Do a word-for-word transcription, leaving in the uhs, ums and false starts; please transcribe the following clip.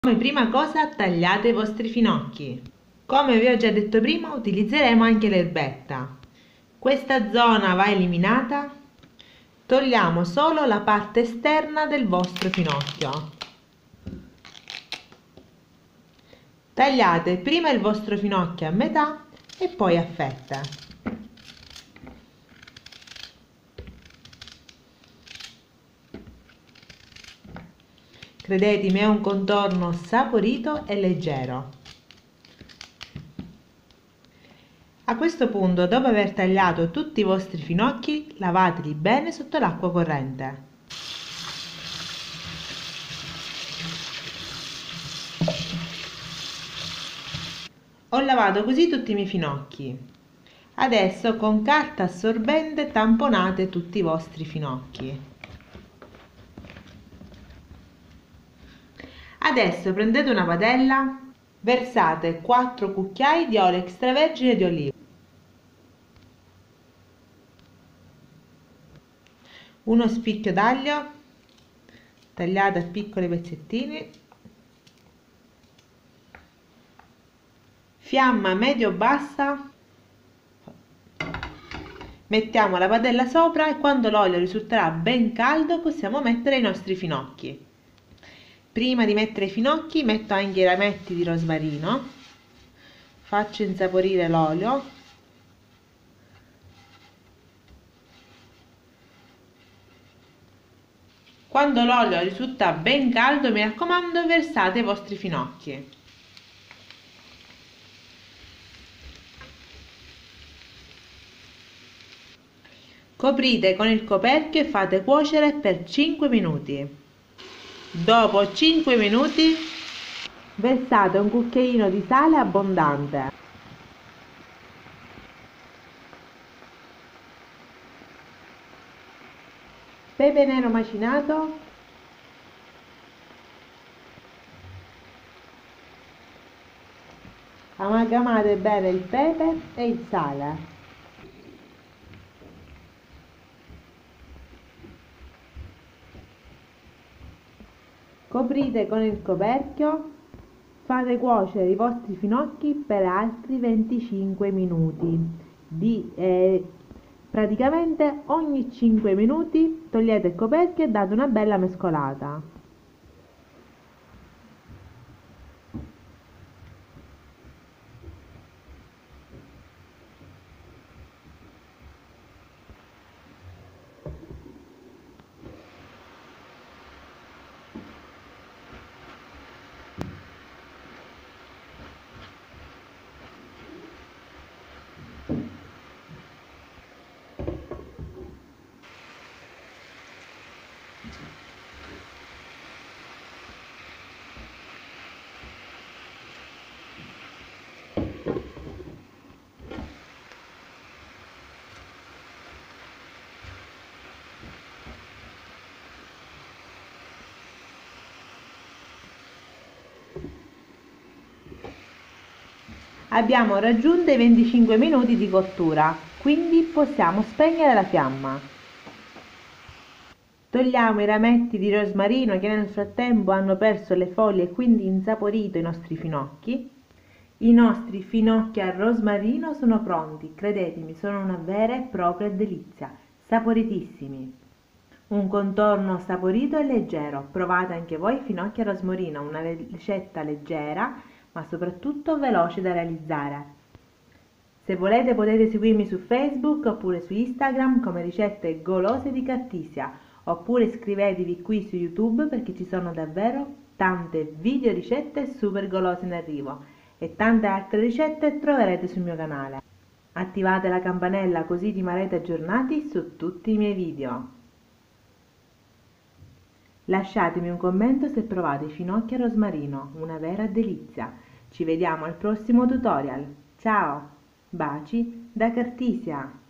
Come prima cosa tagliate i vostri finocchi. Come vi ho già detto prima, utilizzeremo anche l'erbetta. Questa zona va eliminata. Togliamo solo la parte esterna del vostro finocchio. Tagliate prima il vostro finocchio a metà e poi a fette. Credetemi, è un contorno saporito e leggero. A questo punto, dopo aver tagliato tutti i vostri finocchi, lavateli bene sotto l'acqua corrente. Ho lavato così tutti i miei finocchi. Adesso con carta assorbente tamponate tutti i vostri finocchi. Adesso prendete una padella, versate quattro cucchiai di olio extravergine di oliva, uno spicchio d'aglio tagliato a piccoli pezzettini, fiamma medio-bassa, mettiamo la padella sopra e quando l'olio risulterà ben caldo possiamo mettere i nostri finocchi. Prima di mettere i finocchi metto anche i rametti di rosmarino, faccio insaporire l'olio, quando l'olio risulta ben caldo, mi raccomando, versate i vostri finocchi. Coprite con il coperchio e fate cuocere per cinque minuti. Dopo cinque minuti versate un cucchiaino di sale abbondante. Pepe nero macinato. Amalgamate bene il pepe e il sale. Coprite con il coperchio, fate cuocere i vostri finocchi per altri venticinque minuti. Di, eh, praticamente ogni cinque minuti togliete il coperchio e date una bella mescolata. Abbiamo raggiunto i venticinque minuti di cottura, quindi possiamo spegnere la fiamma. Togliamo i rametti di rosmarino che nel frattempo hanno perso le foglie e quindi insaporito i nostri finocchi. I nostri finocchi al rosmarino sono pronti, credetemi, sono una vera e propria delizia, saporitissimi. Un contorno saporito e leggero, provate anche voi i finocchi al rosmarino, una ricetta leggera ma soprattutto veloce da realizzare. Se volete potete seguirmi su Facebook oppure su Instagram come ricette golose di Cartisia, oppure iscrivetevi qui su YouTube perché ci sono davvero tante video ricette super golose in arrivo e tante altre ricette troverete sul mio canale. Attivate la campanella così rimarrete aggiornati su tutti i miei video. Lasciatemi un commento se provate i finocchi al rosmarino, una vera delizia. Ci vediamo al prossimo tutorial. Ciao! Baci da Cartisia!